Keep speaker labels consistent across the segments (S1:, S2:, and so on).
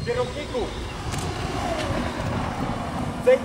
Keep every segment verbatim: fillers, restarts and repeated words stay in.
S1: Kierowniku! Zejdź!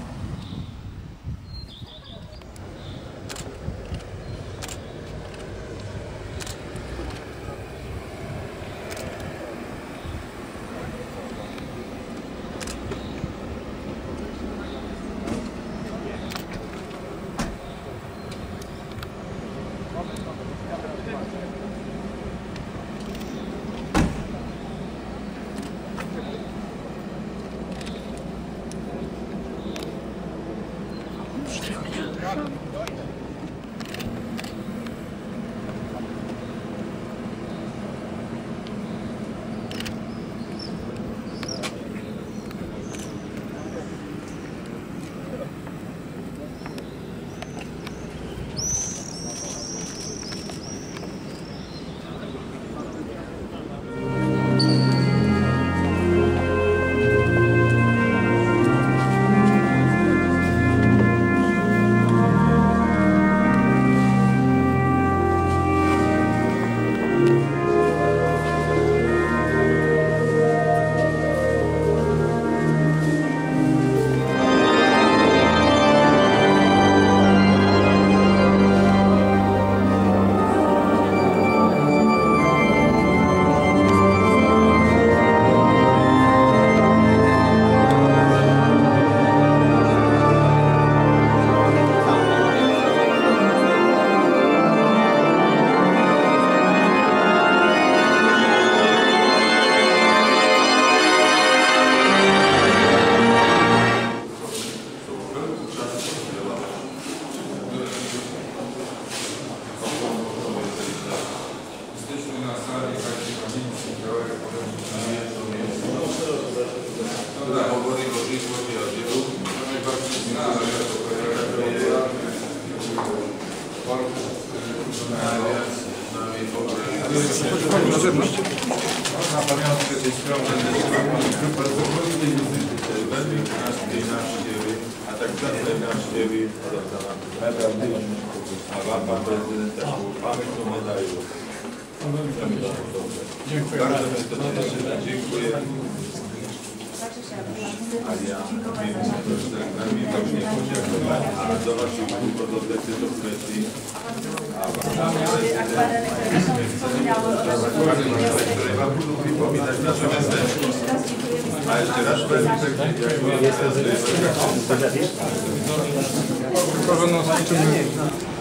S2: Na pamiątkę tej strony bardzo wolnej muzyki, będą návštěvy a tak zacné návštěvy a vám, pan prezydent, takovou pamětnou medailu. Bardzo mi to cieszy, dziękuję. A ja veľmi pekne poďakovať za vašu úchodu do tejto smeti. Ktoré vám budú pripomínať naše mestečko. A ešte raz veľmi pekne ďakujem.